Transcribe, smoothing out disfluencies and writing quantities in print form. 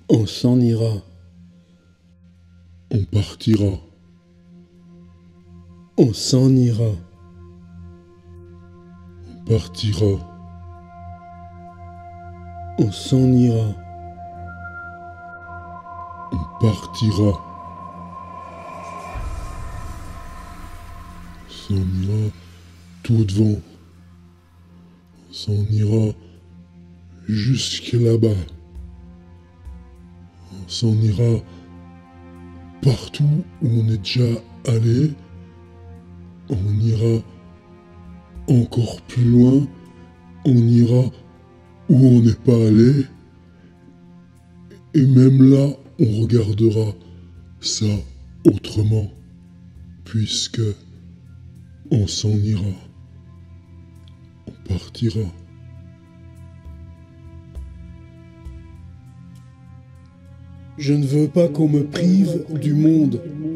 On s'en ira. On partira. On s'en ira. On partira. On s'en ira. On partira. On s'en ira tout devant. On s'en ira jusque là-bas. On s'en ira partout où on est déjà allé. On ira encore plus loin. On ira où on n'est pas allé. Et même là, on regardera ça autrement, puisque on s'en ira. On partira. Je ne veux pas qu'on me prive du monde.